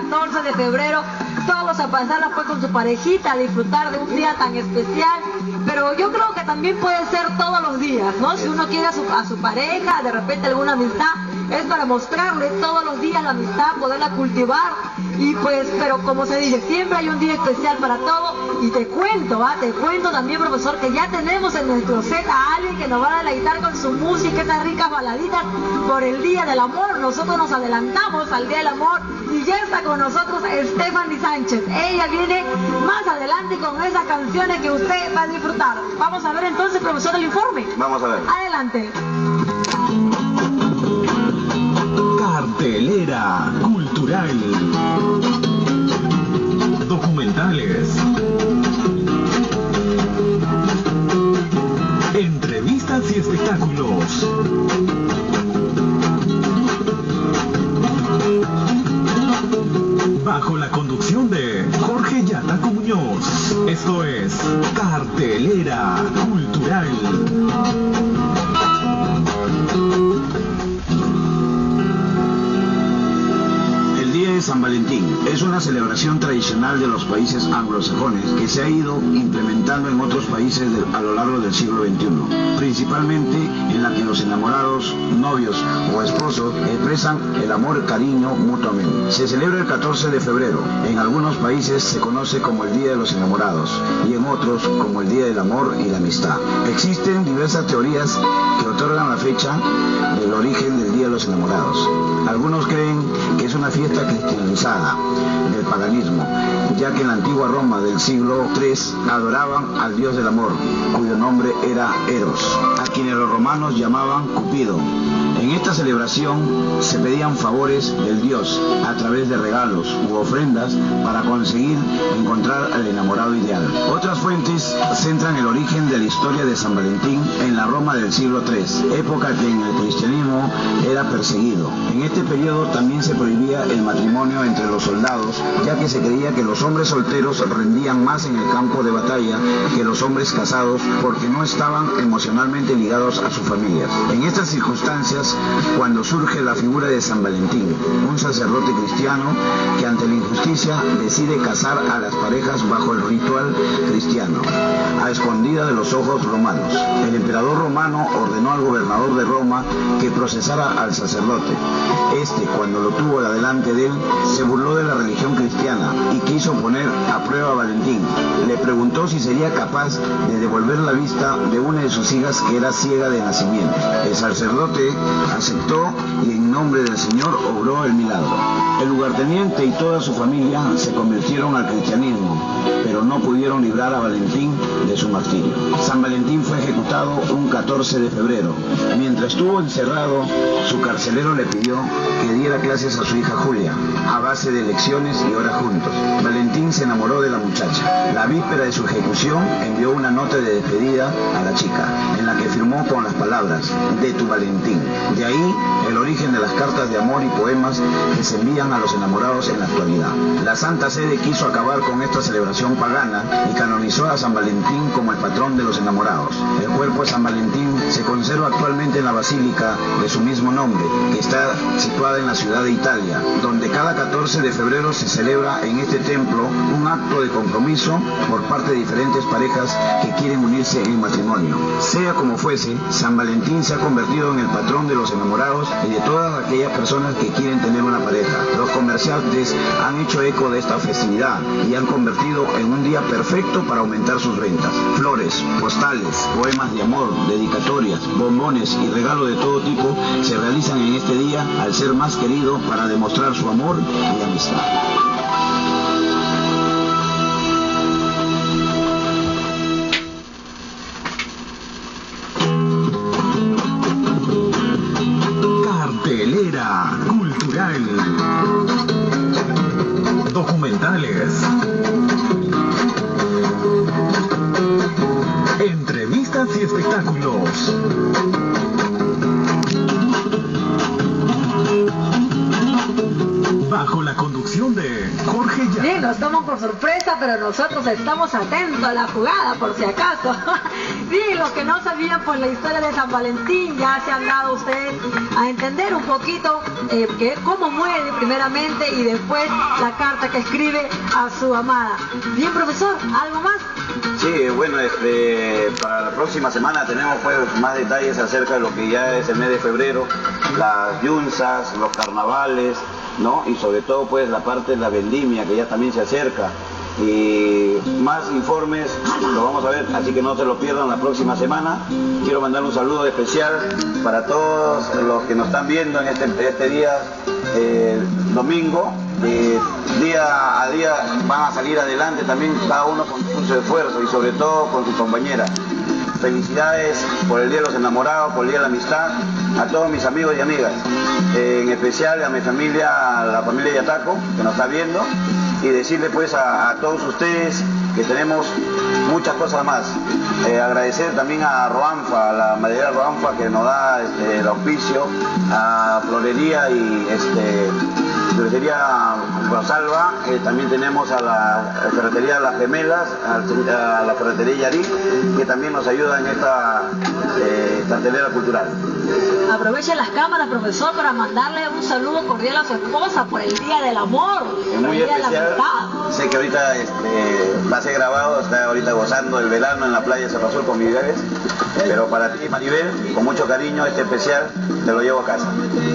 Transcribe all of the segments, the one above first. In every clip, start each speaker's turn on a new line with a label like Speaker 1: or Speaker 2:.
Speaker 1: 14 de febrero, todos a pasarla pues con su parejita, a disfrutar de un día tan especial. Pero yo creo que también puede ser todos los días, ¿no? Si uno quiere a su pareja, de repente alguna amistad, es para mostrarle todos los días la amistad, poderla cultivar. Y pues, pero como se dice, siempre hay un día especial para todo. Y te cuento también, profesor, que ya tenemos en nuestro set a alguien que nos va a deleitar con su música, esas ricas baladitas por el Día del Amor. Nosotros nos adelantamos al Día del Amor y ya está con nosotros Stephanie Sánchez. Ella viene más adelante con esas canciones que usted va a disfrutar. Vamos a ver entonces, profesor, el informe.
Speaker 2: Vamos a ver.
Speaker 1: Adelante.
Speaker 3: Cartelera cultural. Documentales. Entrevistas y espectáculos. Bajo la conducción de Jorge Yataco Muñoz. Esto es Cartelera Cultural.
Speaker 2: San Valentín es una celebración tradicional de los países anglosajones que se ha ido implementando en otros países a lo largo del siglo XXI, principalmente en la que los enamorados, novios o esposos expresan el amor y cariño mutuamente. Se celebra el 14 de febrero, en algunos países se conoce como el Día de los Enamorados y en otros como el Día del Amor y la Amistad. Existen diversas teorías que otorgan la fecha del origen del Día de los Enamorados. Algunos creen que es una fiesta cristianizada del paganismo, ya que en la antigua Roma del siglo III adoraban al dios del amor, cuyo nombre era Eros, a quienes los romanos llamaban Cupido. En esta celebración se pedían favores del dios a través de regalos u ofrendas para conseguir encontrar al enamorado ideal. Otras fuentes centran el origen de la historia de San Valentín en la Roma del siglo III, época que en el cristianismo era perseguido. En este periodo también se prohibía el matrimonio entre los soldados, ya que se creía que los hombres solteros rendían más en el campo de batalla que los hombres casados porque no estaban emocionalmente ligados a sus familias. En estas circunstancias, cuando surge la figura de San Valentín, un sacerdote cristiano que ante la injusticia decide casar a las parejas bajo el ritual cristiano, a escondida de los ojos romanos. El emperador romano ordenó al gobernador de Roma que procesara al sacerdote. Este, cuando lo tuvo delante de él, se burló de la religión cristiana y quiso poner a prueba a Valentín. Le preguntó si sería capaz de devolver la vista de una de sus hijas que era ciega de nacimiento. El sacerdote aceptó y en nombre del Señor obró el milagro. El lugarteniente y toda su familia se convirtieron al cristianismo, pero no pudieron librar a Valentín de su martirio. San Valentín fue ejecutado un 14 de febrero. Mientras estuvo encerrado, su carcelero le pidió que diera clases a su hija Julia, a base de lecciones y horas juntos. Valentín se enamoró de la muchacha. La víspera de su ejecución envió una nota de despedida a la chica, en la que firmó con las palabras "de tu Valentín". De ahí el origen de las cartas de amor y poemas que se envían a los enamorados en la actualidad. La Santa Sede quiso acabar con esta celebración pagana y canonizó a San Valentín como el patrón de los enamorados. El cuerpo de San Valentín se conserva actualmente en la basílica de su mismo nombre, que está situada en la ciudad de Italia, donde cada 14 de febrero se celebra en este templo un acto de compromiso por parte de diferentes parejas que quieren unirse en matrimonio. Sea como fuese, San Valentín se ha convertido en el patrón de los enamorados y de todas aquellas personas que quieren tener una pareja. Los comerciantes han hecho eco de esta festividad y han convertido en un día perfecto para aumentar sus ventas. Flores, postales, poemas de amor, dedicatorias, bombones y regalos de todo tipo se realizan en este día al ser más querido para demostrar su amor y amistad.
Speaker 3: Cartelera cultural. Documentales. Entrevistas y espectáculos. Bajo la conducción información de Jorge Yata.
Speaker 1: Bien, nos toman por sorpresa, pero nosotros estamos atentos a la jugada, por si acaso. Bien, los que no sabían pues la historia de San Valentín, ya se han dado ustedes a entender un poquito cómo muere primeramente y después la carta que escribe a su amada. Bien, profesor, ¿algo más?
Speaker 2: Sí, bueno, para la próxima semana tenemos pues más detalles acerca de lo que ya es el mes de febrero, las yunzas, los carnavales, ¿no? Y sobre todo pues la parte de la vendimia que ya también se acerca. Y más informes lo vamos a ver, así que no se lo pierdan la próxima semana. Quiero mandar un saludo especial para todos los que nos están viendo en este día domingo. Día a día van a salir adelante también, cada uno con su esfuerzo y sobre todo con su compañera. Felicidades por el Día de los Enamorados, por el Día de la Amistad, a todos mis amigos y amigas, en especial a mi familia, a la familia Yataco, que nos está viendo, y decirle pues a todos ustedes que tenemos muchas cosas más. Agradecer también a Roanfa, a la maderera Roanfa que nos da el auspicio, a Florería y Cervecería Rosalba, también tenemos a la ferretería Las Gemelas, a la ferretería Yarí, que también nos ayuda en esta cartelera cultural.
Speaker 1: Aproveche las cámaras, profesor, para mandarle un saludo cordial a su esposa por el Día del Amor, por el Día de la Amistad.
Speaker 2: Sé que ahorita va a ser grabado, está ahorita gozando el verano en la playa de Cerro Azul con mis bebés, pero para ti, Maribel, con mucho cariño, este especial te lo llevo a casa.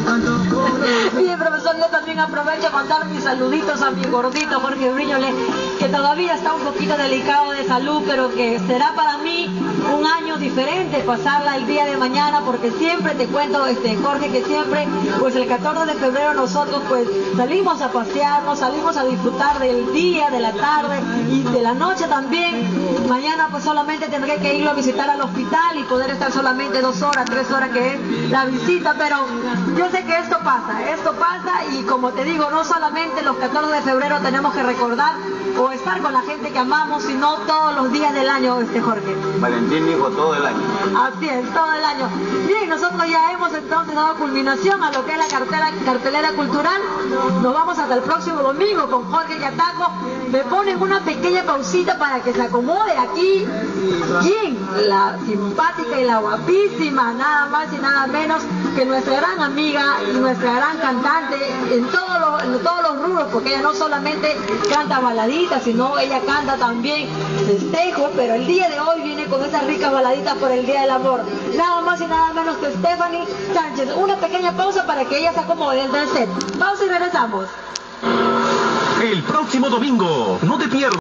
Speaker 1: Bien, profesor, yo también aprovecho a mandar mis saluditos a mi gordito Jorge Briñole, que todavía está un poquito delicado de salud, pero que será para mí un año diferente pasarla el día de mañana, porque siempre te cuento, Jorge, que siempre, pues el 14 de febrero nosotros pues salimos a pasearnos, salimos a disfrutar del día, de la tarde y de la noche también. Mañana pues solamente tendré que irlo a visitar al hospital y poder estar solamente 2 horas, 3 horas que es la visita, pero yo sé que esto pasa y como te digo, no solamente los 14 de febrero tenemos que recordar o estar con la gente que amamos, sino todos los días del año, Jorge.
Speaker 2: Valentín dijo todo el año.
Speaker 1: Así es, todo el año. Bien, nosotros ya hemos entonces dado culminación a lo que es la cartelera cultural. Nos vamos hasta el próximo domingo con Jorge Yataco. Me ponen una pequeña pausita para que se acomode aquí. ¿Quién? La simpática y la guapísima, nada más y nada menos que nuestra gran amiga y nuestra gran cantante en todos los rubros, porque ella no solamente canta baladitas, sino ella canta también festejos, pero el día de hoy viene con esas ricas baladitas por el Día del Amor. Nada más y nada menos que Stephanie Sánchez. Una pequeña pausa para que ella se acomode dentro del set. Pausa y regresamos.
Speaker 3: El próximo domingo, no te pierdas.